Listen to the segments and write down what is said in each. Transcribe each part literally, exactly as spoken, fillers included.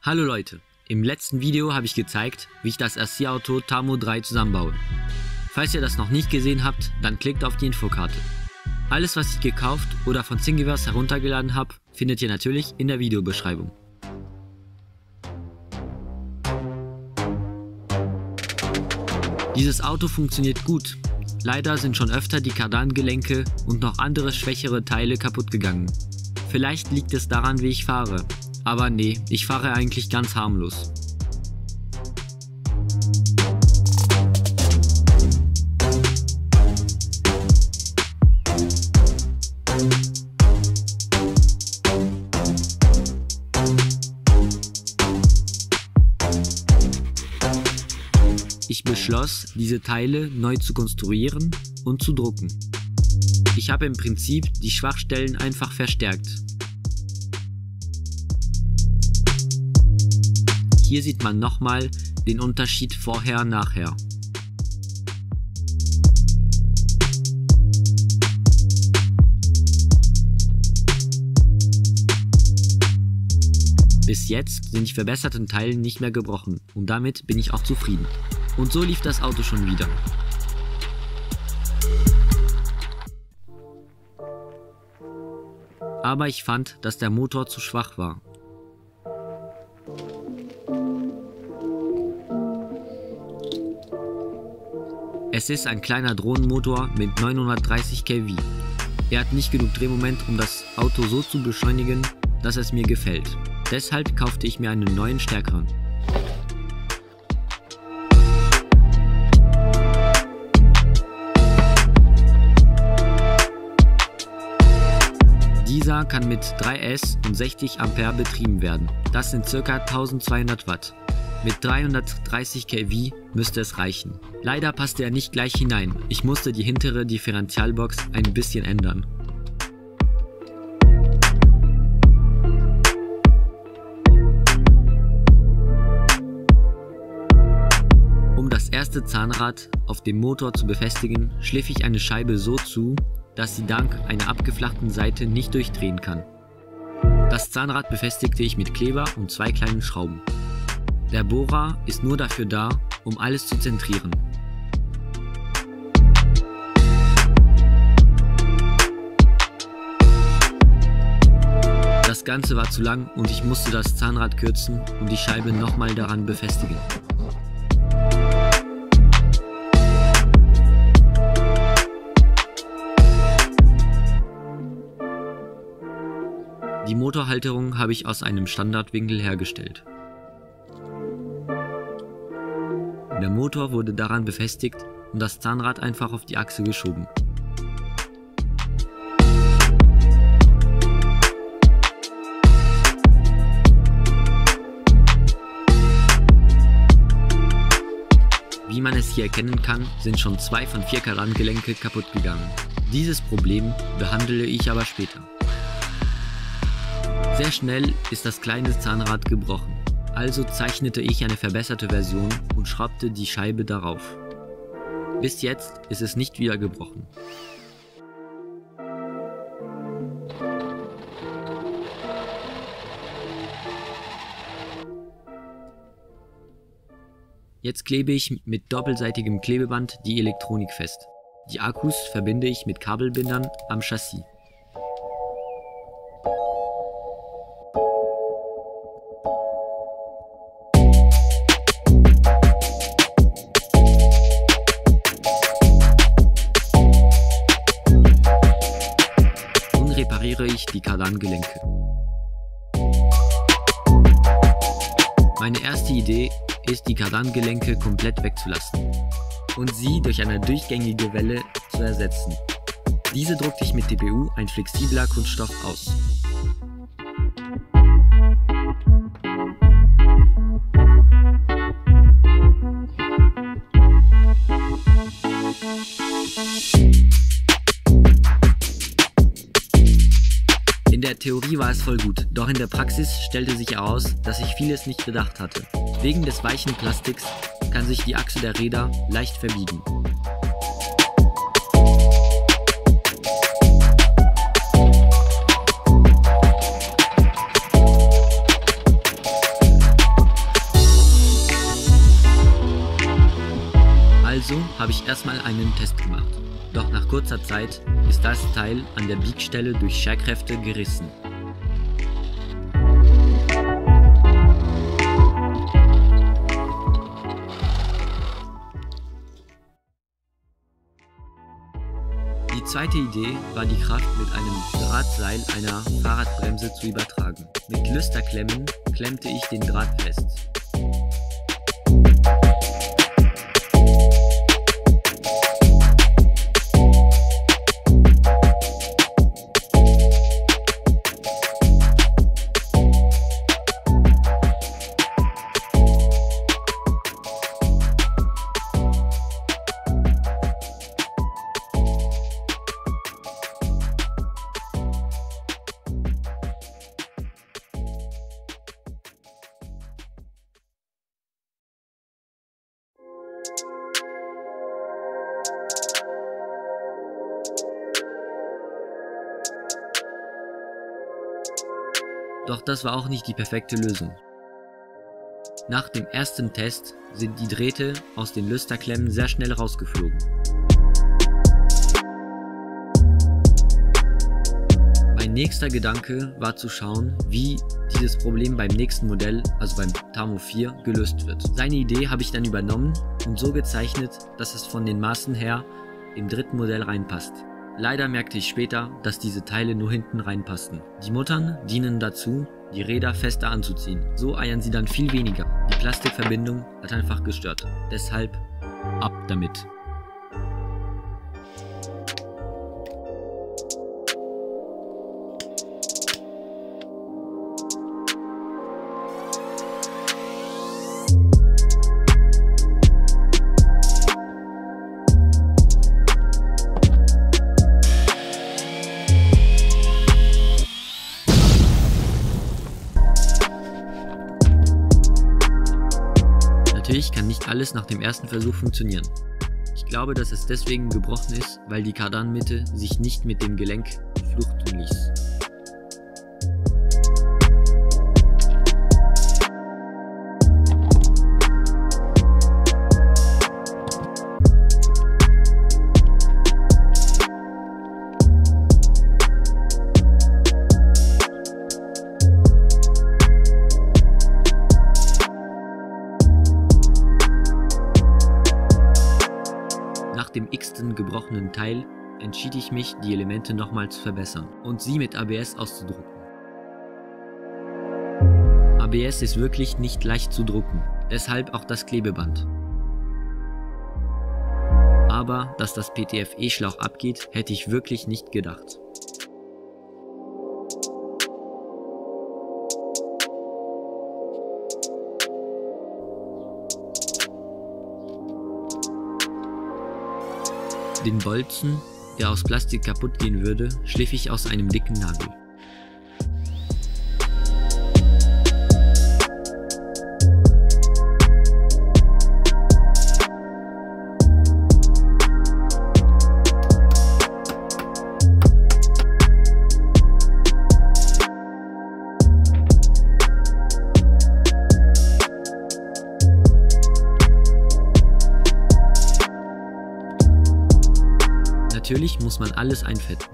Hallo Leute, im letzten Video habe ich gezeigt, wie ich das R C-Auto Tamo drei zusammenbaue. Falls ihr das noch nicht gesehen habt, dann klickt auf die Infokarte. Alles, was ich gekauft oder von Thingiverse heruntergeladen habe, findet ihr natürlich in der Videobeschreibung. Dieses Auto funktioniert gut. Leider sind schon öfter die Kardangelenke und noch andere schwächere Teile kaputt gegangen. Vielleicht liegt es daran, wie ich fahre. Aber nee, ich fahre eigentlich ganz harmlos. Ich beschloss, diese Teile neu zu konstruieren und zu drucken. Ich habe im Prinzip die Schwachstellen einfach verstärkt. Hier sieht man nochmal den Unterschied vorher-nachher. Bis jetzt sind die verbesserten Teile nicht mehr gebrochen und damit bin ich auch zufrieden. Und so lief das Auto schon wieder. Aber ich fand, dass der Motor zu schwach war. Es ist ein kleiner Drohnenmotor mit neunhundertdreißig Kilowatt. Er hat nicht genug Drehmoment, um das Auto so zu beschleunigen, dass es mir gefällt. Deshalb kaufte ich mir einen neuen stärkeren. Dieser kann mit drei S und sechzig Ampere betrieben werden. Das sind ca. eintausendzweihundert Watt. Mit dreihundertdreißig Kilowatt müsste es reichen. Leider passte er nicht gleich hinein. Ich musste die hintere Differentialbox ein bisschen ändern. Um das erste Zahnrad auf dem Motor zu befestigen, schliff ich eine Scheibe so zu, dass sie dank einer abgeflachten Seite nicht durchdrehen kann. Das Zahnrad befestigte ich mit Kleber und zwei kleinen Schrauben. Der Bohrer ist nur dafür da, um alles zu zentrieren. Das Ganze war zu lang und ich musste das Zahnrad kürzen und die Scheibe nochmal daran befestigen. Die Motorhalterung habe ich aus einem Standardwinkel hergestellt. Der Motor wurde daran befestigt und das Zahnrad einfach auf die Achse geschoben. Wie man es hier erkennen kann, sind schon zwei von vier Kardangelenke kaputt gegangen. Dieses Problem behandle ich aber später. Sehr schnell ist das kleine Zahnrad gebrochen. Also zeichnete ich eine verbesserte Version und schraubte die Scheibe darauf. Bis jetzt ist es nicht wieder gebrochen. Jetzt klebe ich mit doppelseitigem Klebeband die Elektronik fest. Die Akkus verbinde ich mit Kabelbindern am Chassis. Repariere ich die Kardangelenke. Meine erste Idee ist, die Kardangelenke komplett wegzulassen und sie durch eine durchgängige Welle zu ersetzen. Diese druckte ich mit T P U, ein flexibler Kunststoff, aus. In der Theorie war es voll gut, doch in der Praxis stellte sich heraus, dass ich vieles nicht bedacht hatte. Wegen des weichen Plastiks kann sich die Achse der Räder leicht verbiegen. habe ich erstmal einen Test gemacht. Doch nach kurzer Zeit ist das Teil an der Biegstelle durch Scherkräfte gerissen. Die zweite Idee war, die Kraft mit einem Drahtseil einer Fahrradbremse zu übertragen. Mit Lüsterklemmen klemmte ich den Draht fest. Doch das war auch nicht die perfekte Lösung. Nach dem ersten Test sind die Drähte aus den Lüsterklemmen sehr schnell rausgeflogen. Mein nächster Gedanke war zu schauen, wie dieses Problem beim nächsten Modell, also beim Tamo vier, gelöst wird. Seine Idee habe ich dann übernommen und so gezeichnet, dass es von den Maßen her im dritten Modell reinpasst. Leider merkte ich später, dass diese Teile nur hinten reinpassten. Die Muttern dienen dazu, die Räder fester anzuziehen. So eiern sie dann viel weniger. Die Plastikverbindung hat einfach gestört. Deshalb ab damit. Natürlich kann nicht alles nach dem ersten Versuch funktionieren. Ich glaube, dass es deswegen gebrochen ist, weil die Kardanmitte sich nicht mit dem Gelenk fluchten ließ. Nach dem x-ten gebrochenen Teil entschied ich mich, die Elemente nochmal zu verbessern und sie mit A B S auszudrucken. A B S ist wirklich nicht leicht zu drucken, deshalb auch das Klebeband. Aber dass das P T F E-Schlauch abgeht, hätte ich wirklich nicht gedacht. Den Bolzen, der aus Plastik kaputt gehen würde, schliff ich aus einem dicken Nagel. Natürlich muss man alles einfetten.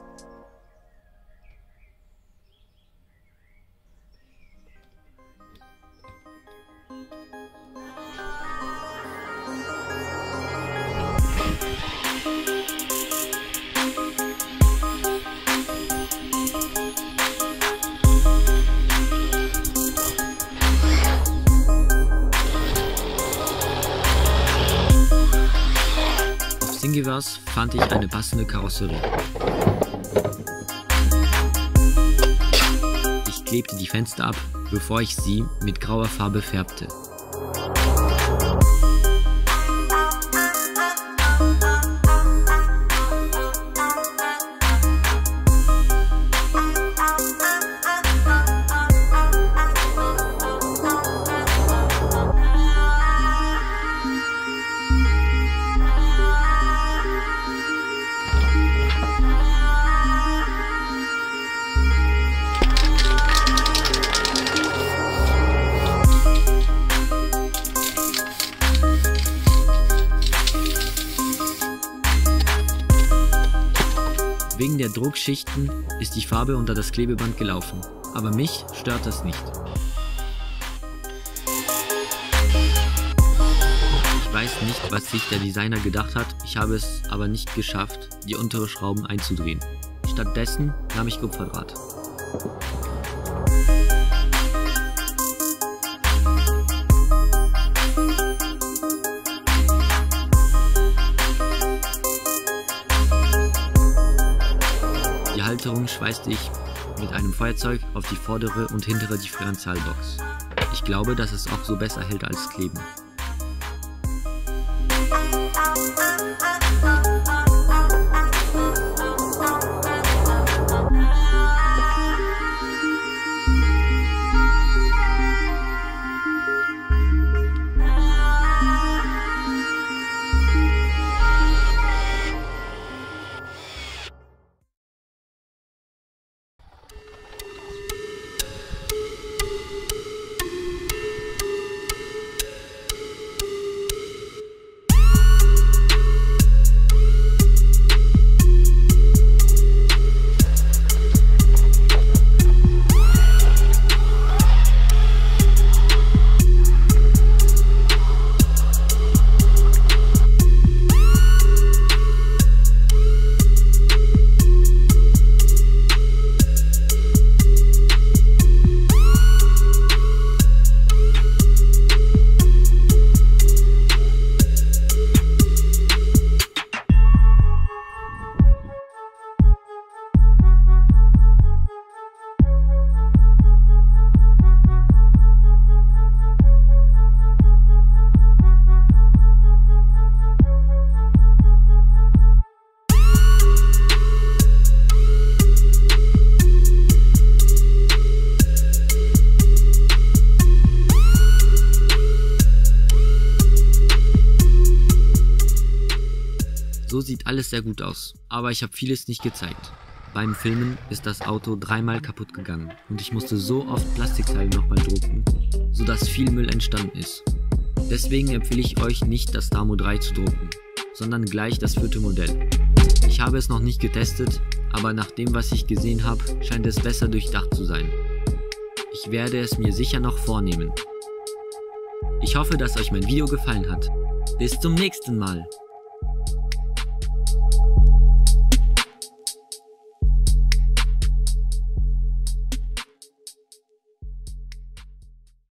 Thingiverse fand ich eine passende Karosserie. Ich klebte die Fenster ab, bevor ich sie mit grauer Farbe färbte. Wegen der Druckschichten ist die Farbe unter das Klebeband gelaufen, aber mich stört das nicht. Ich weiß nicht, was sich der Designer gedacht hat, ich habe es aber nicht geschafft, die unteren Schrauben einzudrehen. Stattdessen nahm ich Kupferdraht. Die Halterung schweißte ich mit einem Feuerzeug auf die vordere und hintere Differentialbox. Ich glaube, dass es auch so besser hält als Kleben. So sieht alles sehr gut aus, aber ich habe vieles nicht gezeigt. Beim Filmen ist das Auto dreimal kaputt gegangen und ich musste so oft Plastikteile nochmal drucken, sodass viel Müll entstanden ist. Deswegen empfehle ich euch nicht das Damo drei zu drucken, sondern gleich das vierte Modell. Ich habe es noch nicht getestet, aber nach dem, was ich gesehen habe, scheint es besser durchdacht zu sein. Ich werde es mir sicher noch vornehmen. Ich hoffe, dass euch mein Video gefallen hat. Bis zum nächsten Mal!